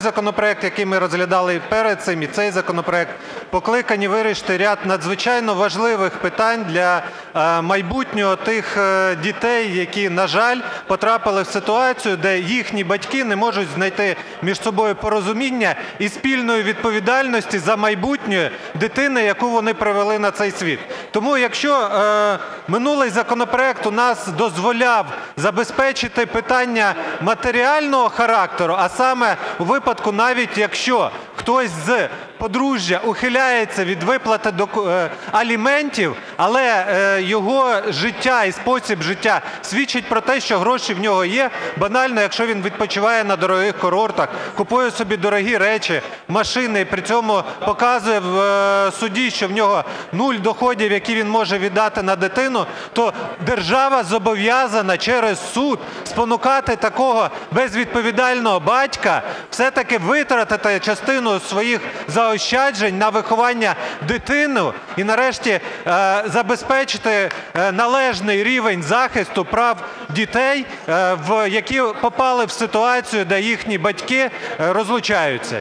законопроект, який ми розглядали перед цим, і цей законопроект, покликані вирішити ряд надзвичайно важливих питань для майбутнього тих дітей, які, на жаль, потрапили в ситуацію, де їхні батьки не можуть знайти між собою порозуміння і спільної відповідальності за майбутнє дитини, яку вони привели на цей світ. Тому якщо минулий законопроект у нас дозволяв забезпечити питання матеріального характеру, а саме у випадку, навіть якщо хтось з подружжя ухиляється від виплати аліментів, але його життя і спосіб життя свідчить про те, що гроші в нього є, банально, якщо він відпочиває на дорогих курортах, купує собі дорогі речі, машини, і при цьому показує в суді, що в нього нуль доходів, які він може віддати на дитину, то держава зобов'язана через суд спонукати такого безвідповідального батька все-таки витратити частину своїх заощаджень на виховання дитини і нарешті забезпечити належний рівень захисту прав дітей, які попали в ситуацію, де їхні батьки розлучаються.